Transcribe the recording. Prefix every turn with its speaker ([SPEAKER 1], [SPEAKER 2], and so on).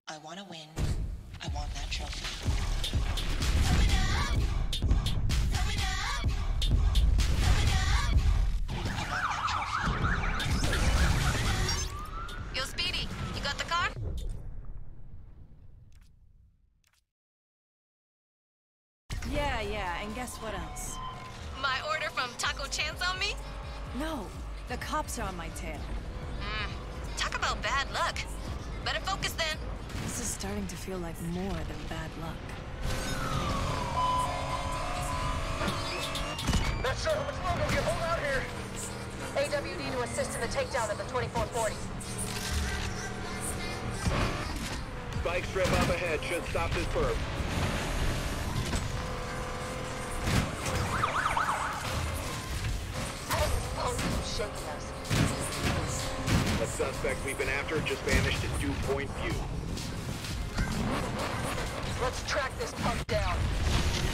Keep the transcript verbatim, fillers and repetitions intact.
[SPEAKER 1] I want to win. I want that trophy.
[SPEAKER 2] Yo, Speedy, you got the car?
[SPEAKER 3] Yeah, yeah, and guess what else?
[SPEAKER 2] My order from Taco Chance on me?
[SPEAKER 3] No, the cops are on my tail.
[SPEAKER 2] Mm, talk about bad luck. Better focus then.
[SPEAKER 3] This is starting to feel like more than bad luck.
[SPEAKER 4] Not sure how much longer we can hold out here.
[SPEAKER 5] A W D to assist in the takedown of the twenty-four forty.
[SPEAKER 6] Spike strip up ahead should stop this perp.
[SPEAKER 5] Shaking us.
[SPEAKER 6] The suspect we've been after just vanished at dew point view.
[SPEAKER 5] Let's track this punk down.